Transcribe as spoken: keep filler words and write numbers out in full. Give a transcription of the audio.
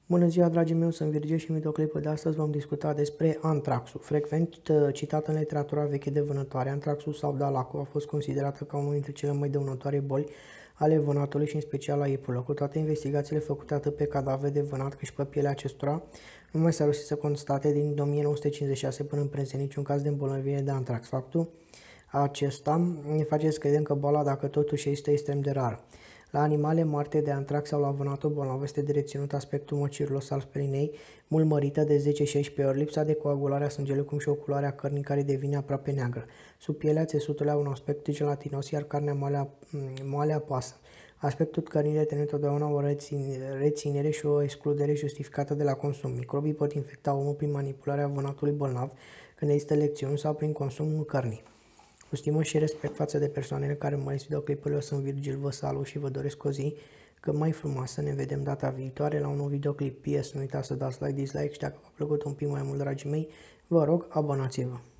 Bună ziua, dragii mei, sunt Virgil și în videoclipul de astăzi vom discuta despre antraxul. Frecvent citat în literatura veche de vânătoare, antraxul sau dalacul a fost considerată ca unul dintre cele mai dăunătoare boli ale vânatului și în special a iepurarilor. Cu toate investigațiile făcute atât pe cadavre de vânat cât și pe pielea acestora, nu mai s-a reușit să constate din o mie nouă sute cincizeci și șase până în prezent niciun caz de îmbolnăvire de antrax. Faptul acesta ne face să credem că boala, dacă totuși este extrem de rară. La animale moarte de antrax sau la vânatul bolnav este de reținut aspectul măciurilor sau sperinei, mult mărită de zece șaisprezece ori, lipsa de coagulare a sângelui, cum și o culoare a cărnii care devine aproape neagră. Sub pielea țesutului au un aspect gelatinos, iar carnea moale, moale apasă. Aspectul cărnii determină întotdeauna o reținere și o excludere justificată de la consum. Microbii pot infecta omul prin manipularea vânatului bolnav când există lecțiuni sau prin consumul cărnii. Cu stimă și respect față de persoanele care urmăresc videoclipurile, eu sunt Virgil, vă salut și vă doresc o zi cât mai frumoasă. Ne vedem data viitoare la un nou videoclip. P S. Nu uitați să dați like, dislike și dacă v-a plăcut un pic mai mult, dragii mei, vă rog, abonați-vă.